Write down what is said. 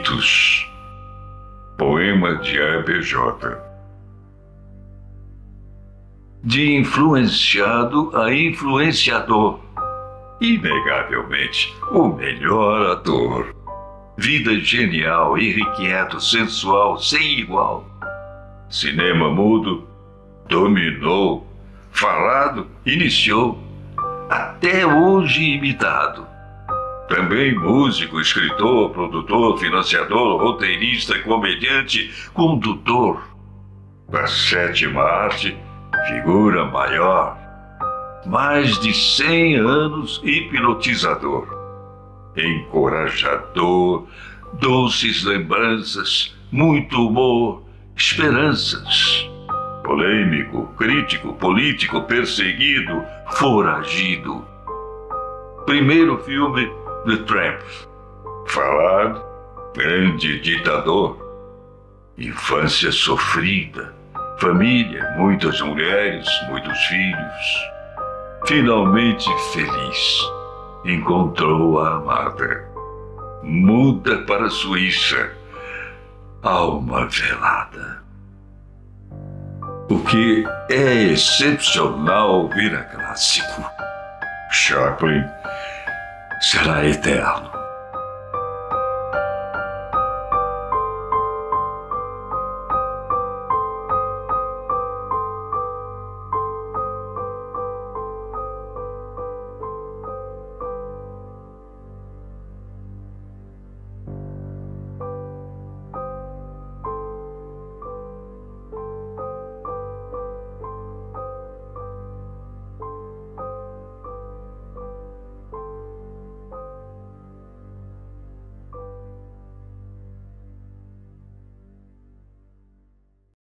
Mitos. Poema de ABJ. De influenciado a influenciador, inegavelmente o melhor ator. Vida genial, irrequieto, sensual, sem igual. Cinema mudo, dominou. Falado, iniciou. Até hoje imitado. Também músico, escritor, produtor, financiador, roteirista, comediante, condutor. Da sétima arte, figura maior. Mais de 100 anos hipnotizador. Encorajador, doces lembranças, muito humor, esperanças. Polêmico, crítico, político, perseguido, foragido. Primeiro filme, The Tramp. Falado, grande ditador. Infância sofrida. Família, muitas mulheres, muitos filhos. Finalmente feliz. Encontrou a amada. Muda para a Suíça. Alma velada. O que é excepcional vira clássico. Chaplin será eterno.